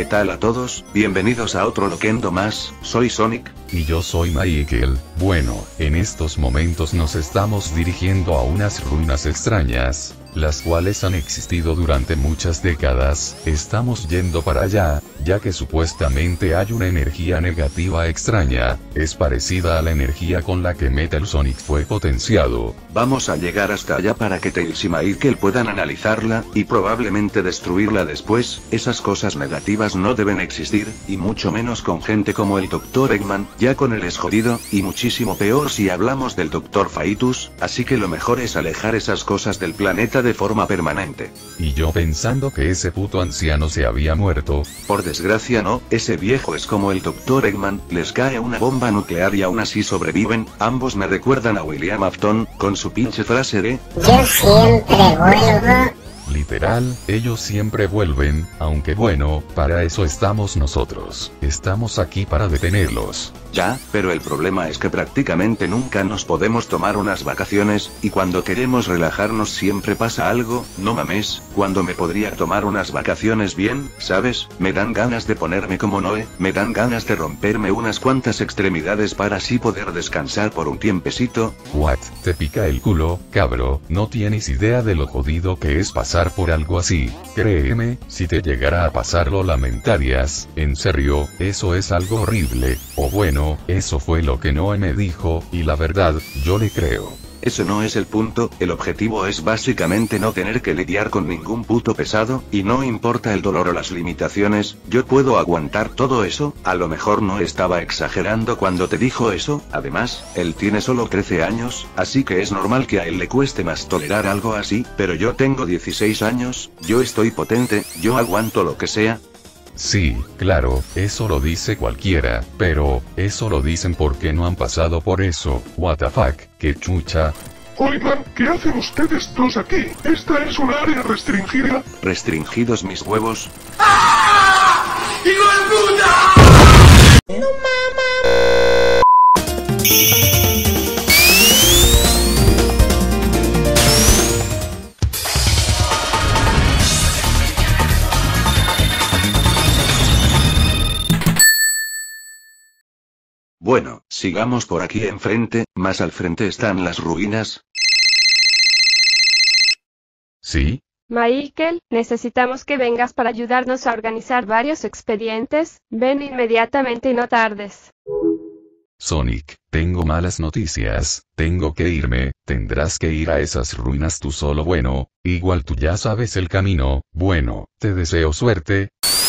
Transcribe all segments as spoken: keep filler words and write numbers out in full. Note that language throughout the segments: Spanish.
¿Qué tal a todos? Bienvenidos a otro Loquendo más, soy Sonic. Y yo soy Michael. Bueno, en estos momentos nos estamos dirigiendo a unas ruinas extrañas, las cuales han existido durante muchas décadas. Estamos yendo para allá, ya que supuestamente hay una energía negativa extraña, es parecida a la energía con la que Metal Sonic fue potenciado. Vamos a llegar hasta allá para que Tails y Michael puedan analizarla, y probablemente destruirla después. Esas cosas negativas no deben existir, y mucho menos con gente como el doctor Eggman, ya con él es jodido, y muchísimo peor si hablamos del doctor Faitus, así que lo mejor es alejar esas cosas del planeta de forma permanente. Y yo pensando que ese puto anciano se había muerto. Por desgracia no, ese viejo es como el doctor Eggman, les cae una bomba nuclear y aún así sobreviven. Ambos me recuerdan a William Afton, con su pinche frase de yo siempre vuelvo. Literal, ellos siempre vuelven, aunque bueno, para eso estamos nosotros. Estamos aquí para detenerlos. Ya, pero el problema es que prácticamente nunca nos podemos tomar unas vacaciones, y cuando queremos relajarnos siempre pasa algo. No mames, cuando me podría tomar unas vacaciones bien, ¿sabes? Me dan ganas de ponerme como Noé, me dan ganas de romperme unas cuantas extremidades para así poder descansar por un tiempecito. What, te pica el culo, cabro, no tienes idea de lo jodido que es pasar por algo así. Créeme, si te llegara a pasar lo lamentarías, en serio, eso es algo horrible, o bueno, eso fue lo que Noé me dijo, y la verdad, yo le creo. Eso no es el punto, el objetivo es básicamente no tener que lidiar con ningún puto pesado, y no importa el dolor o las limitaciones, yo puedo aguantar todo eso. A lo mejor no estaba exagerando cuando te dijo eso, además, él tiene solo trece años, así que es normal que a él le cueste más tolerar algo así, pero yo tengo dieciséis años, yo estoy potente, yo aguanto lo que sea. Sí, claro, eso lo dice cualquiera, pero, eso lo dicen porque no han pasado por eso. What the fuck, qué chucha. Oigan, ¿qué hacen ustedes dos aquí? Esta es un área restringida. ¿Restringidos mis huevos? ¡Ah! ¡Hijo de puta! No mames. Bueno, sigamos por aquí enfrente, más al frente están las ruinas. ¿Sí? Michael, necesitamos que vengas para ayudarnos a organizar varios expedientes. Ven inmediatamente y no tardes. Sonic, tengo malas noticias, tengo que irme, tendrás que ir a esas ruinas tú solo. Bueno, igual tú ya sabes el camino, bueno, te deseo suerte.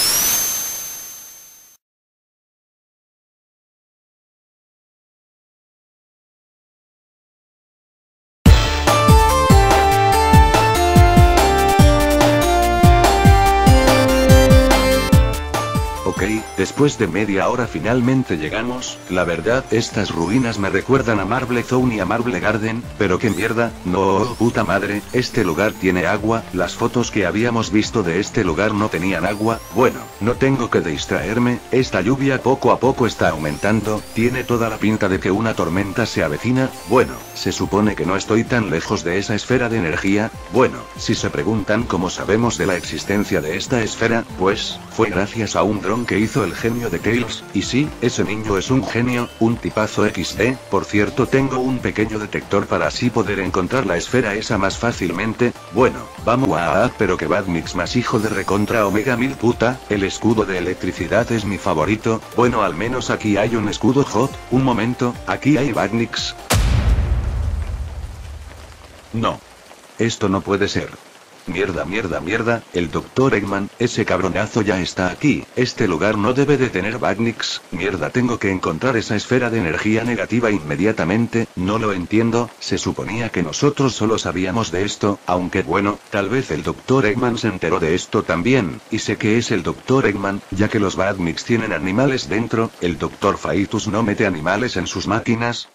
Ok, después de media hora finalmente llegamos. La verdad, estas ruinas me recuerdan a Marble Zone y a Marble Garden, pero qué mierda, no, puta madre, este lugar tiene agua, las fotos que habíamos visto de este lugar no tenían agua. Bueno, no tengo que distraerme, esta lluvia poco a poco está aumentando, tiene toda la pinta de que una tormenta se avecina. Bueno, se supone que no estoy tan lejos de esa esfera de energía. Bueno, si se preguntan cómo sabemos de la existencia de esta esfera, pues, fue gracias a un dron que hizo el genio de Tails, y sí, ese niño es un genio, un tipazo equis de, por cierto tengo un pequeño detector para así poder encontrar la esfera esa más fácilmente. Bueno, vamos a, pero que Badmix más hijo de recontra omega mil puta, el escudo de electricidad es mi favorito. Bueno, al menos aquí hay un escudo hot, un momento, aquí hay Badmix. No. Esto no puede ser. Mierda, mierda, mierda, el doctor Eggman, ese cabronazo ya está aquí, este lugar no debe de tener Badniks. Mierda, tengo que encontrar esa esfera de energía negativa inmediatamente. No lo entiendo, se suponía que nosotros solo sabíamos de esto, aunque bueno, tal vez el doctor Eggman se enteró de esto también, y sé que es el doctor Eggman, ya que los Badniks tienen animales dentro. El doctor Faitus no mete animales en sus máquinas.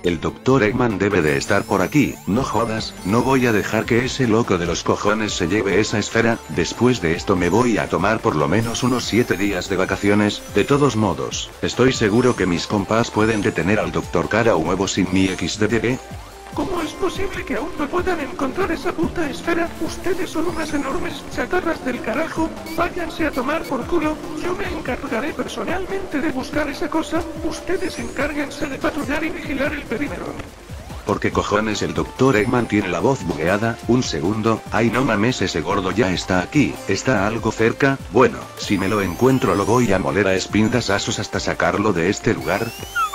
El doctor Eggman debe de estar por aquí, no jodas, no voy a dejar que ese loco de los cojones se lleve esa esfera, después de esto me voy a tomar por lo menos unos siete días de vacaciones, de todos modos, estoy seguro que mis compas pueden detener al doctor Cara Huevo sin mi equis de pe. ¿Cómo es posible que aún no puedan encontrar esa puta esfera? Ustedes son unas enormes chatarras del carajo, váyanse a tomar por culo, yo me encargaré personalmente de buscar esa cosa, ustedes encárguense de patrullar y vigilar el perímetro. ¿Por qué cojones el doctor Eggman tiene la voz bugueada? Un segundo, ay no mames, ese gordo ya está aquí, está algo cerca, bueno, si me lo encuentro lo voy a moler a espintazos hasta sacarlo de este lugar.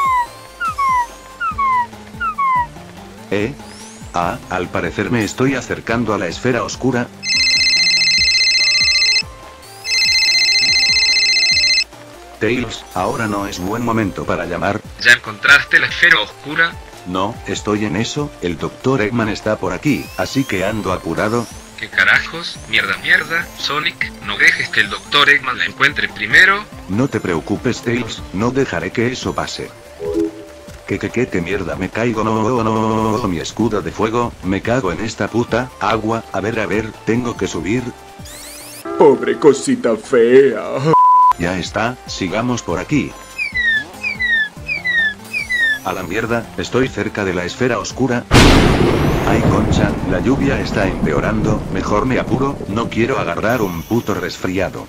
¿Eh? Ah, al parecer me estoy acercando a la esfera oscura. Tails, ahora no es buen momento para llamar. ¿Ya encontraste la esfera oscura? No, estoy en eso, el doctor Eggman está por aquí, así que ando apurado. ¿Qué carajos? Mierda, mierda, Sonic, no dejes que el doctor Eggman la encuentre primero. No te preocupes, Tails, no dejaré que eso pase. Que que que te mierda me caigo, no, no, no, no, mi escudo de fuego, me cago en esta puta, agua, a ver a ver, tengo que subir. Pobre cosita fea. Ya está, sigamos por aquí. A la mierda, estoy cerca de la esfera oscura. Ay concha, la lluvia está empeorando, mejor me apuro, no quiero agarrar un puto resfriado.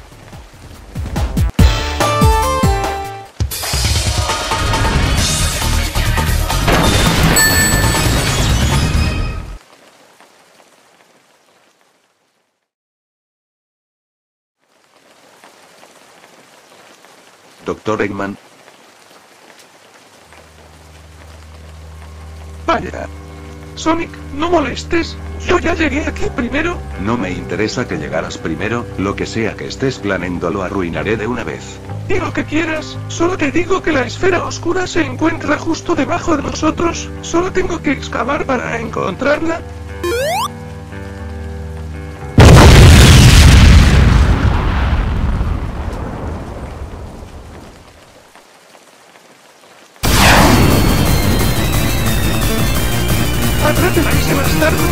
Doctor Eggman. Vaya. Sonic, no molestes, yo ya llegué aquí primero. No me interesa que llegaras primero, lo que sea que estés planeando lo arruinaré de una vez. Di lo que quieras, solo te digo que la esfera oscura se encuentra justo debajo de nosotros, solo tengo que excavar para encontrarla. ¡Atrátela ese bastardo!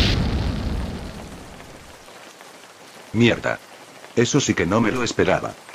Mierda. Eso sí que no me lo esperaba.